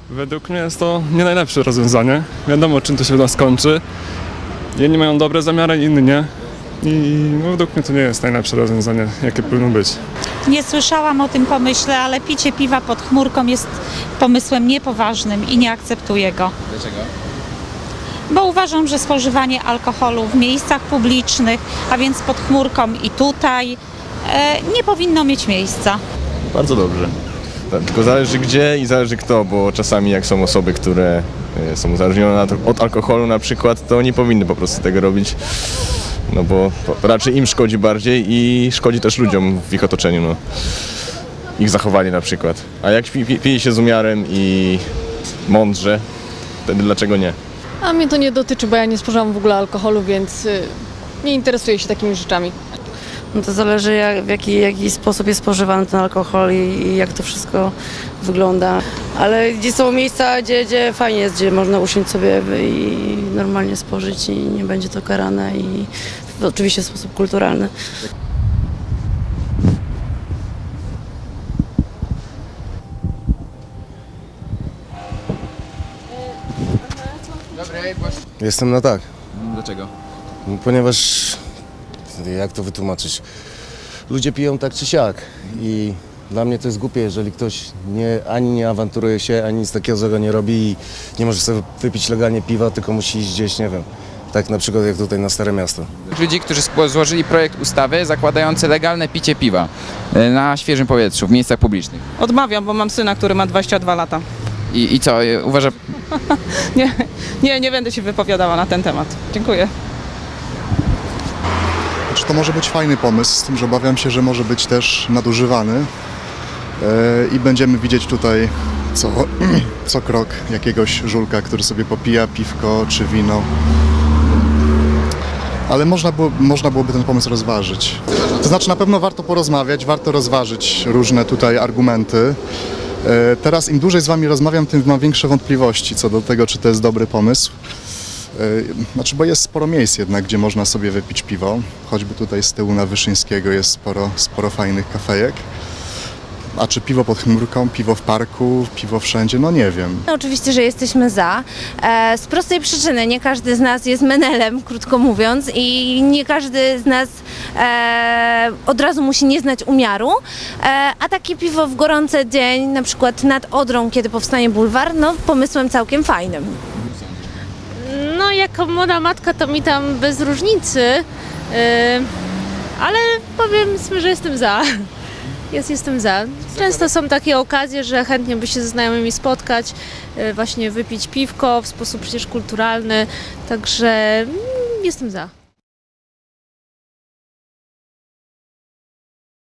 Według mnie jest to nie najlepsze rozwiązanie. Wiadomo, czym to się skończy. Jedni mają dobre zamiary, inni nie. I według mnie to nie jest najlepsze rozwiązanie, jakie powinno być. Nie słyszałam o tym pomyśle, ale picie piwa pod chmurką jest pomysłem niepoważnym i nie akceptuję go. Dlaczego? Bo uważam, że spożywanie alkoholu w miejscach publicznych, a więc pod chmurką i tutaj, nie powinno mieć miejsca. Bardzo dobrze. Tylko zależy gdzie i zależy kto, bo czasami jak są osoby, które są uzależnione od alkoholu na przykład, to nie powinny po prostu tego robić. No bo raczej im szkodzi bardziej i szkodzi też ludziom w ich otoczeniu, no. Ich zachowanie na przykład. A jak pije się z umiarem i mądrze, wtedy dlaczego nie? A mnie to nie dotyczy, bo ja nie spożywam w ogóle alkoholu, więc nie interesuję się takimi rzeczami. No to zależy w jaki sposób jest spożywany ten alkohol i jak to wszystko wygląda. Ale gdzie są miejsca, gdzie fajnie jest, gdzie można usiąść sobie i normalnie spożyć i nie będzie to karane i oczywiście w sposób kulturalny. Jestem na tak, Dlaczego? ponieważ, jak to wytłumaczyć, ludzie piją tak czy siak i dla mnie to jest głupie, jeżeli ktoś ani nie awanturuje się, ani nic takiego złego nie robi i nie może sobie wypić legalnie piwa, tylko musi iść gdzieś, nie wiem, tak na przykład jak tutaj na Stare Miasto. Ludzi, którzy złożyli projekt ustawy zakładający legalne picie piwa na świeżym powietrzu, w miejscach publicznych. Odmawiam, bo mam syna, który ma 22 lata. I co, uważa... Nie będę się wypowiadała na ten temat. Dziękuję. To może być fajny pomysł, z tym, że obawiam się, że może być też nadużywany i będziemy widzieć tutaj co krok jakiegoś żulka, który sobie popija piwko czy wino. Ale można byłoby ten pomysł rozważyć. To znaczy na pewno warto porozmawiać, warto rozważyć różne tutaj argumenty. Teraz im dłużej z wami rozmawiam, tym mam większe wątpliwości co do tego, czy to jest dobry pomysł. Znaczy, bo jest sporo miejsc jednak, gdzie można sobie wypić piwo. Choćby tutaj z tyłu na Wyszyńskiego jest sporo fajnych kafejek. A czy piwo pod chmurką, piwo w parku, piwo wszędzie? No nie wiem. Oczywiście, że jesteśmy za. Z prostej przyczyny nie każdy z nas jest menelem, krótko mówiąc, i nie każdy z nas od razu musi nie znać umiaru. A takie piwo w gorący dzień, na przykład nad Odrą, kiedy powstanie bulwar, no pomysłem całkiem fajnym. No jako młoda matka to mi tam bez różnicy, ale powiedzmy, że jestem za. Jestem za. Często są takie okazje, że chętnie by się ze znajomymi spotkać, właśnie wypić piwko w sposób przecież kulturalny, także jestem za.